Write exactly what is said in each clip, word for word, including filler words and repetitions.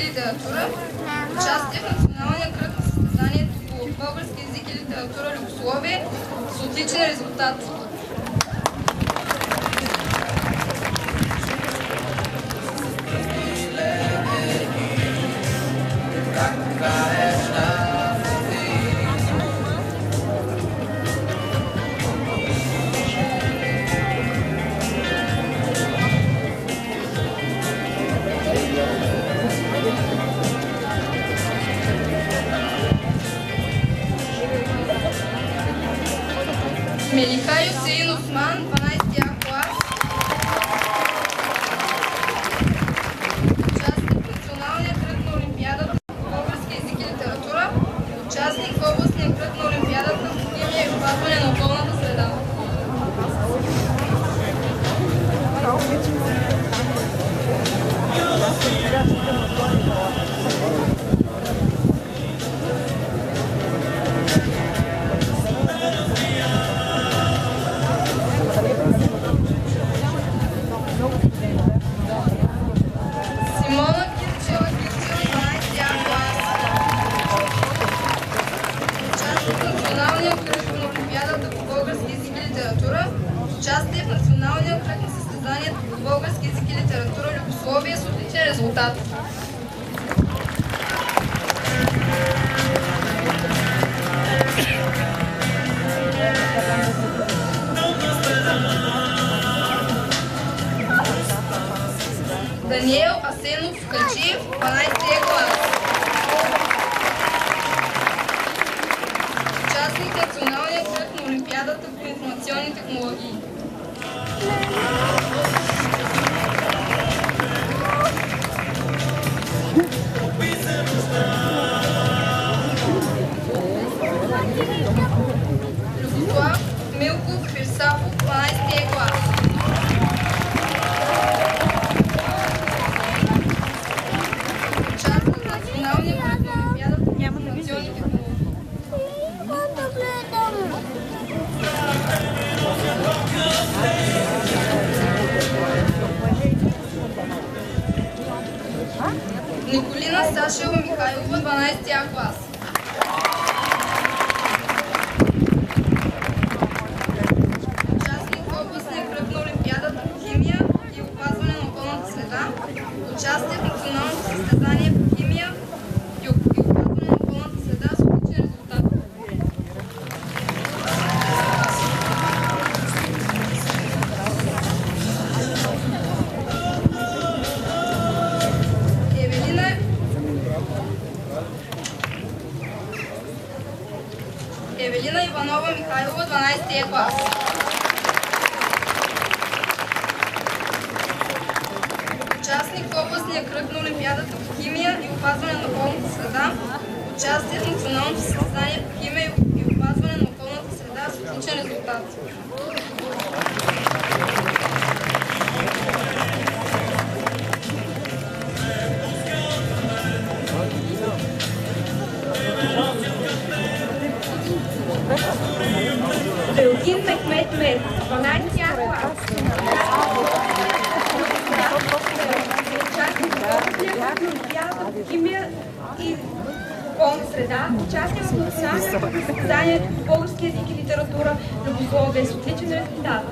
и литература, участие в националния кръг на състезанието по български език и литература любословие с отличен резултат. Мелиха Юсеин Осман, дванадесети А клас. Участник в националния кръг на Олимпиадата по български език и литература. Участник в областния кръг на Олимпиадата по химия и опазване на околната среда. Симона Кирчева Кирчева, дванадесети А клас. Участник в националния кръг на Олимпиадата по български език и литература. Участие в националния кръг на състезанието по български език и литература любословие с отличен резултат. Даниел Асенов Хаджиев, дванадесети Е клас. Участник в националния кръг на Олимпиадата по информационни технологии. Любослав Милков Пирсапов, дванадесети Е клас. Националния кръг на Олимпиадата по информационни технологии. Николина Сашева Михайлова, дванадесети А клас. Участник в областния кръг на Олимпиадата по химия и опазване на околната среда. Участие в националното състезание по химия и опазване на околната среда с отличен резултат. Евелина Евелина Иванова Михайлова, дванадесети Е клас. Участник в областния кръг на Олимпиадата по химия и опазване на околната среда. Участие в националното състезание по химия и опазване на околната среда с отличен резултат. Белгин Мехмет Мед, дванадесети А клас. Участник в областния кръг на Олимпиадата по химия и околна среда. Участие в националния кръг на състезанието по български език и литература любословие с отличен резултат.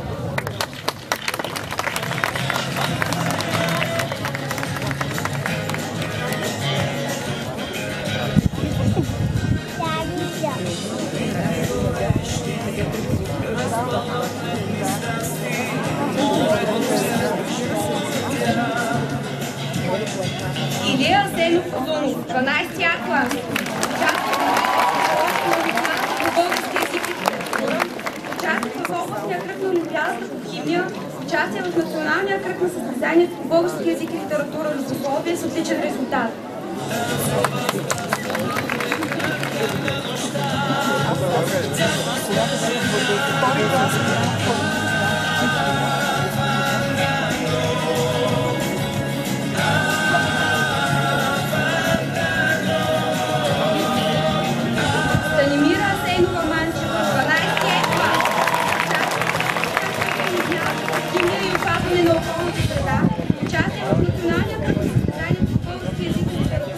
Илия Асенов Озунов, дванадесети А клас. Участник в областния кръг на Олимпиадата по химия, участие в националния кръг на състезанието по български език и литература любословие с отличен резултат. Станимира Асенова Манчева, дванадесети Е клас. Химия и опазване на околната среда. Участие в националния кръг на състезанието по български език и литература.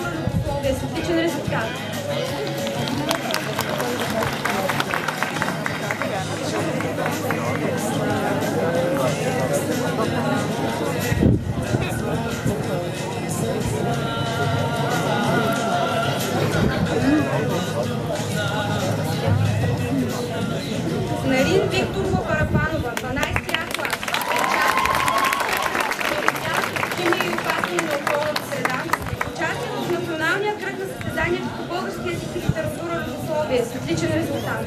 география с отличен резултат.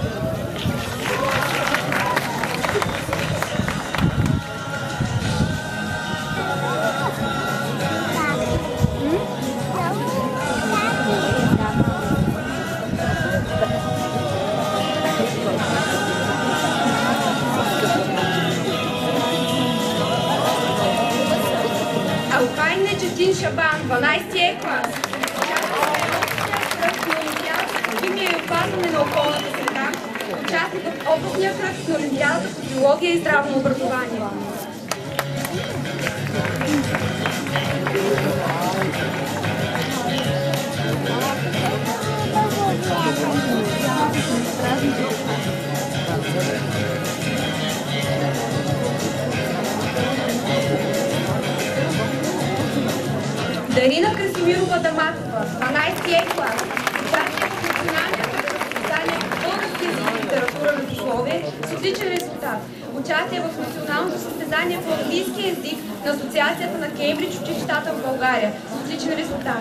Алпайн Неджетин Шабан, дванайсети Е клас. Химия и опазване на околната среда, участник в областния кръг на Олимпиадата по биология и здравно образование. Дарина Красимирова Даматова, дванайсети Е клас. Участие в националния състезание по български език и литература на съсловие с отличен резултат. Участие в националното състезание по английски език на Асоциацията на Кеймбридж училищата в България с отличен резултат.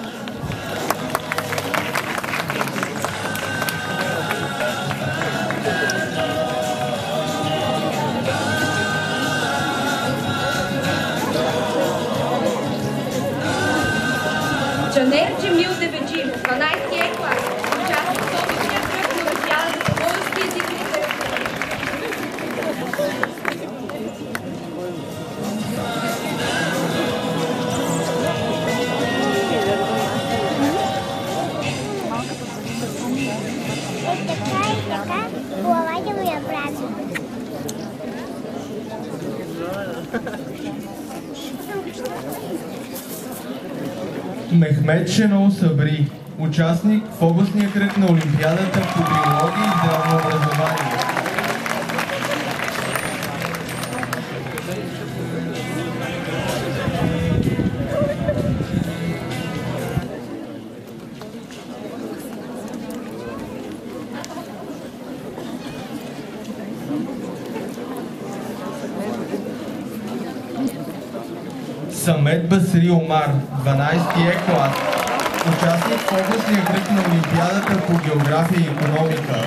Джанер Джемил Дебеджим, дванайсети Е клас. Участник в областния кръг на Олимпиадата по български език и литература. Е, така и така, главата ми я прави. Мехмед Шенол Сабри, участник в областния кръг на Олимпиадата по биология и здравно образование. Самет Басри Омар, дванайсети Е клас. Участник в областния кръг на Олимпиадата по география и икономика.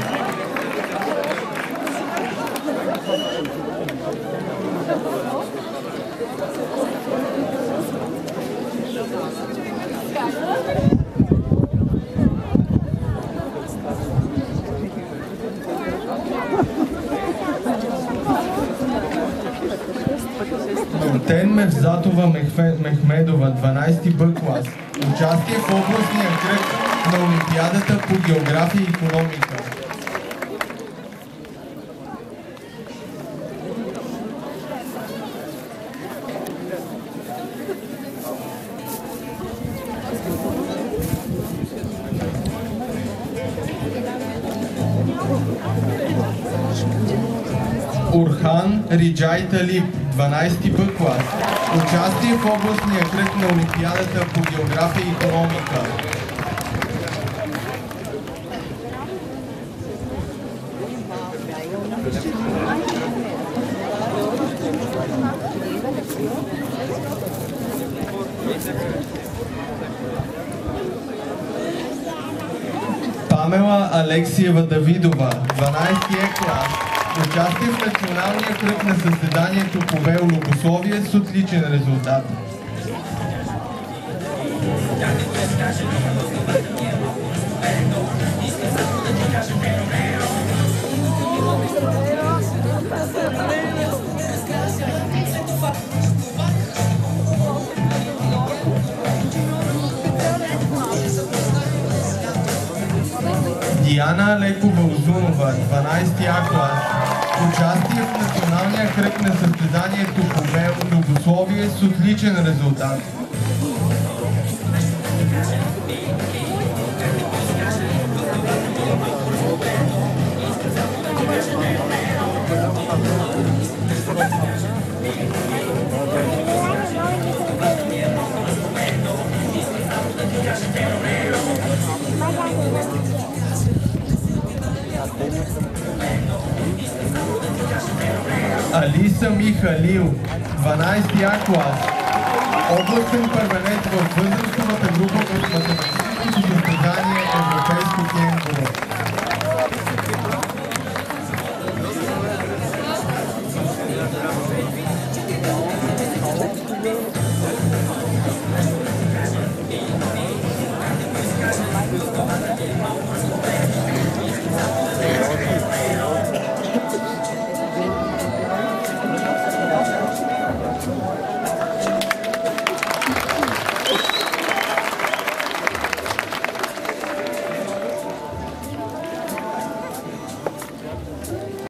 Нуртен Мевзатова Мехмедова, дванайсети Б клас. Участие в областния кръг на Олимпиадата по география и икономика. Урхан Риджай Талиб, дванайсети Б клас. Участие в областния кръг на Олимпиадата по география и икономика. Памела Алексиева Давидова, дванайсети Е клас. Участие в националния кръг на състезанието по велолюбословие с отличен резултат. Диана Лекова Озунова, дванайсети А клас. Участие в националния кръг на състезанието по велолюбословие с отличен резултат. Алиса Михалил, дванайсети А клас. Областен първенец в възрастовата група от математика.